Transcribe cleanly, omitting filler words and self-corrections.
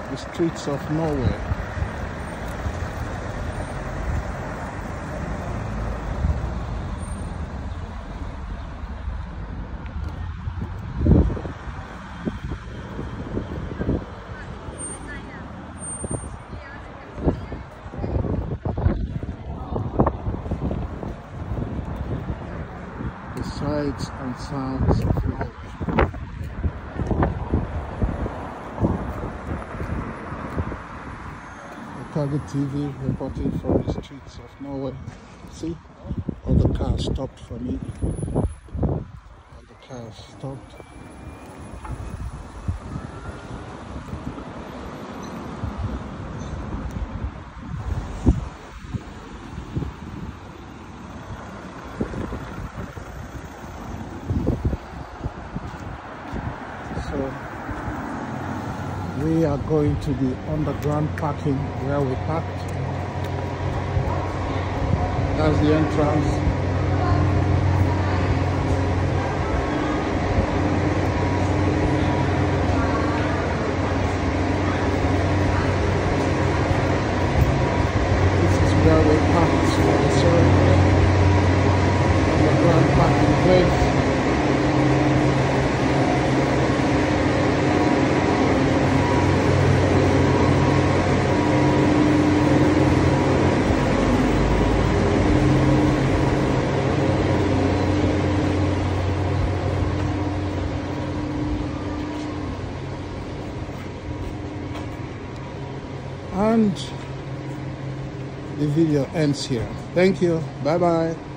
the streets of Norway. The sights and sounds of Norway. Target TV reporting from the streets of Norway. See, all the cars stopped for me. All the cars stopped. So we are going to the underground parking where we parked. That's the entrance. This is where we parked for the ceremony. Underground parking place. And the video ends here. Thank you. Bye bye.